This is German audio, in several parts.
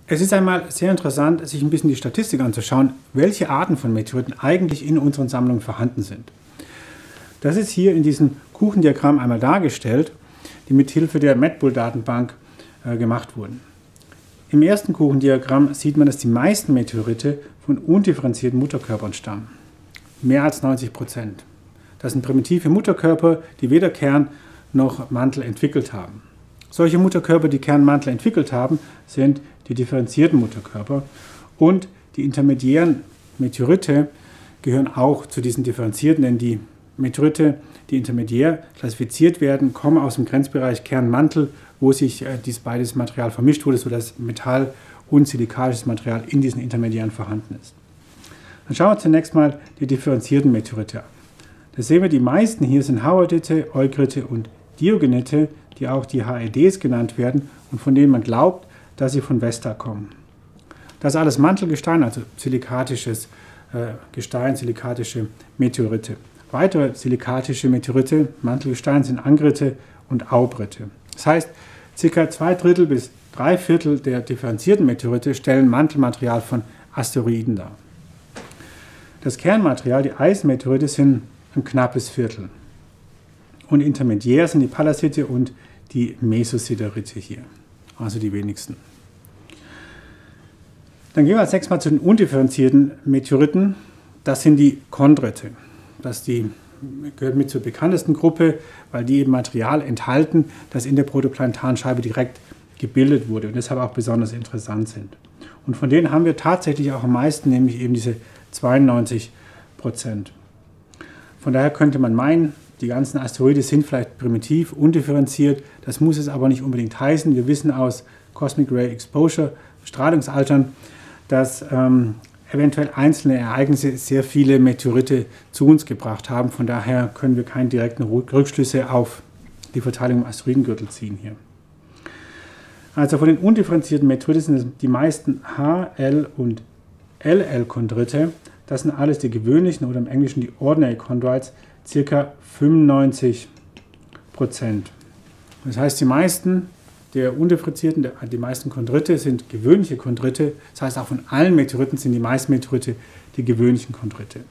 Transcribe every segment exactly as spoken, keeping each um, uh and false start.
Es ist einmal sehr interessant, sich ein bisschen die Statistik anzuschauen, welche Arten von Meteoriten eigentlich in unseren Sammlungen vorhanden sind. Das ist hier in diesem Kuchendiagramm einmal dargestellt, die mit Hilfe der MedBull-Datenbank äh, gemacht wurden. Im ersten Kuchendiagramm sieht man, dass die meisten Meteorite von undifferenzierten Mutterkörpern stammen. Mehr als neunzig Prozent. Das sind primitive Mutterkörper, die weder Kern noch Mantel entwickelt haben. Solche Mutterkörper, die Kernmantel entwickelt haben, sind die differenzierten Mutterkörper, und die intermediären Meteorite gehören auch zu diesen differenzierten, denn die Meteorite, die intermediär klassifiziert werden, kommen aus dem Grenzbereich Kernmantel, wo sich äh, dies beides Material vermischt wurde, sodass Metall und silikatisches Material in diesen intermediären vorhanden ist. Dann schauen wir zunächst mal die differenzierten Meteorite an. Da sehen wir, die meisten hier sind Hauerdite, Eukrite und Diogenite, die auch die H E Ds genannt werden und von denen man glaubt, dass sie von Vesta kommen. Das ist alles Mantelgestein, also silikatisches äh, Gestein, silikatische Meteorite. Weitere silikatische Meteorite, Mantelgestein, sind Angrite und Aubrite. Das heißt, ca. zwei Drittel bis drei Viertel der differenzierten Meteorite stellen Mantelmaterial von Asteroiden dar. Das Kernmaterial, die Eisenmeteorite, sind ein knappes Viertel. Und intermediär sind die Pallasite und die Mesosiderite hier, also die wenigsten. Dann gehen wir als nächstes mal zu den undifferenzierten Meteoriten. Das sind die Chondrite. Das die, gehört mit zur bekanntesten Gruppe, weil die eben Material enthalten, das in der protoplanetaren Scheibe direkt gebildet wurde und deshalb auch besonders interessant sind. Und von denen haben wir tatsächlich auch am meisten, nämlich eben diese zweiundneunzig Prozent. Von daher könnte man meinen, die ganzen Asteroide sind vielleicht primitiv, undifferenziert. Das muss es aber nicht unbedingt heißen. Wir wissen aus Cosmic Ray Exposure, Strahlungsaltern, dass ähm, eventuell einzelne Ereignisse sehr viele Meteorite zu uns gebracht haben. Von daher können wir keine direkten Rückschlüsse auf die Verteilung im Asteroidengürtel ziehen hier. Also von den undifferenzierten Meteoriten sind die meisten H, L und L L-Chondrite. Das sind alles die gewöhnlichen oder im Englischen die Ordinary Chondrites, ca. fünfundneunzig Prozent. Das heißt, die meisten der undifferenzierten, die meisten Chondrite sind gewöhnliche Chondrite. Das heißt, auch von allen Meteoriten sind die meisten Meteorite die gewöhnlichen Chondrite.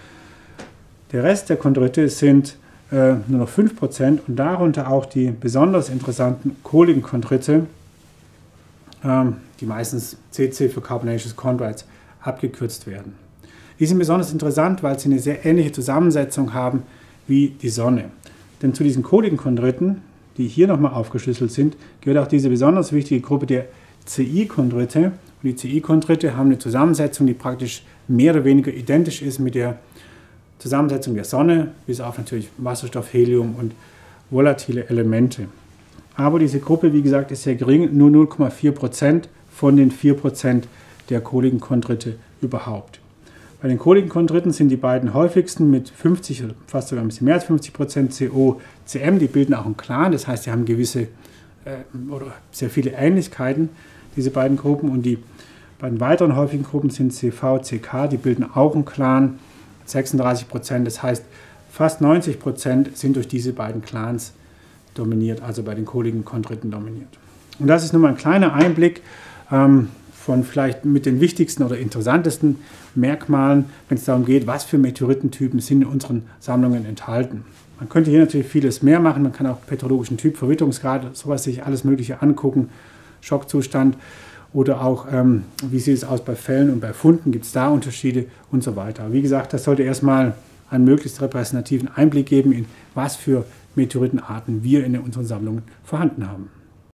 Der Rest der Chondrite sind äh, nur noch fünf Prozent und darunter auch die besonders interessanten kohligen Chondrite, äh, die meistens C C für Carbonaceous Chondrites abgekürzt werden. Die sind besonders interessant, weil sie eine sehr ähnliche Zusammensetzung haben wie die Sonne. Denn zu diesen kohligen Chondriten, die hier nochmal aufgeschlüsselt sind, gehört auch diese besonders wichtige Gruppe der C I-Chondrite. Und die C I-Chondrite haben eine Zusammensetzung, die praktisch mehr oder weniger identisch ist mit der Zusammensetzung der Sonne, bis auf natürlich Wasserstoff, Helium und volatile Elemente. Aber diese Gruppe, wie gesagt, ist sehr gering, nur null Komma vier Prozent von den vier Prozent der kohligen Chondrite überhaupt. Bei den kohligen Chondriten sind die beiden häufigsten mit fünfzig, fast sogar ein bisschen mehr als fünfzig Prozent C O C M. Die bilden auch einen Clan, das heißt, sie haben gewisse äh, oder sehr viele Ähnlichkeiten, diese beiden Gruppen. Und die beiden weiteren häufigen Gruppen sind C V, C K, die bilden auch einen Clan, sechsunddreißig Prozent. Das heißt, fast neunzig Prozent sind durch diese beiden Clans dominiert, also bei den kohligen Chondriten dominiert. Und das ist nur mal ein kleiner Einblick ähm, von vielleicht mit den wichtigsten oder interessantesten Merkmalen, wenn es darum geht, was für Meteoritentypen sind in unseren Sammlungen enthalten. Man könnte hier natürlich vieles mehr machen, man kann auch petrologischen Typ, Verwitterungsgrad, sowas sich alles Mögliche angucken, Schockzustand oder auch, ähm, wie sieht es aus bei Fällen und bei Funden, gibt es da Unterschiede und so weiter. Wie gesagt, das sollte erstmal einen möglichst repräsentativen Einblick geben, in was für Meteoritenarten wir in unseren Sammlungen vorhanden haben.